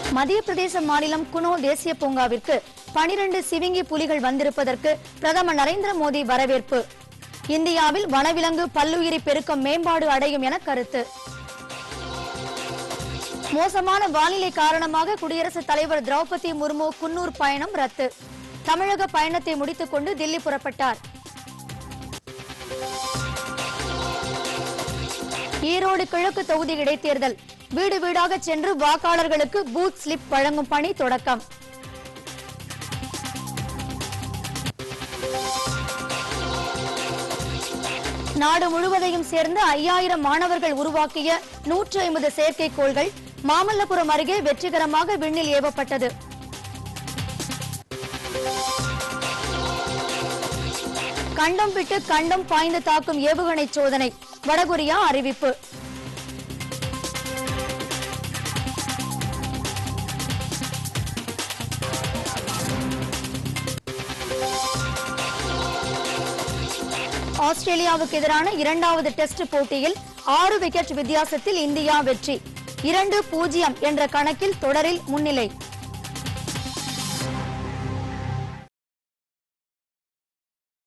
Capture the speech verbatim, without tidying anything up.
மத்திய பிரதேச மாநிலம் குனோ தேசிய பூங்காவிற்கு பனிரண்டு சிவிங்கி புலிகள் வந்திருப்பதற்கு பிரதமர் நரேந்திர மோடி வரவேற்பு. இந்தியாவில் வனவிலங்கு பல்லுயிரி பெருக்கம் மேம்பாடு அடையும் என கருத்து. மோசமான வானிலை காரணமாக குடியரசுத் தலைவர் திரௌபதி முர்மு குன்னூர் பயணம் ரத்து. தமிழக பயணத்தை முடித்துக் கொண்டு தில்லி புறப்பட்டார். ஈரோடு கிழக்கு தொகுதி இடைத்தேர்தல். வீடு வீடாக சென்று வாக்காளர்களுக்கு பூத் ஸ்லிப் வழங்கும் பணி தொடக்கம். நாடு முழுவதையும் சேர்ந்த ஐயாயிரம் மாணவர்கள் உருவாக்கிய நூற்றி ஐம்பது செயற்கைக்கோள்கள் மாமல்லபுரம் அருகே வெற்றிகரமாக விண்ணில் ஏவப்பட்டது. கண்டம் விட்டு கண்டம் பாய்ந்து தாக்கும் ஏவுகணை சோதனை. வடகொரியா அறிவிப்பு. ஆஸ்திரேலியாவுக்கு எதிரான இரண்டாவது டெஸ்ட் போட்டியில் ஆறு விக்கெட் வித்தியாசத்தில் இந்தியா வெற்றி. இரண்டு பூஜ்ஜியம் என்ற கணக்கில் தொடரில் முன்னிலை.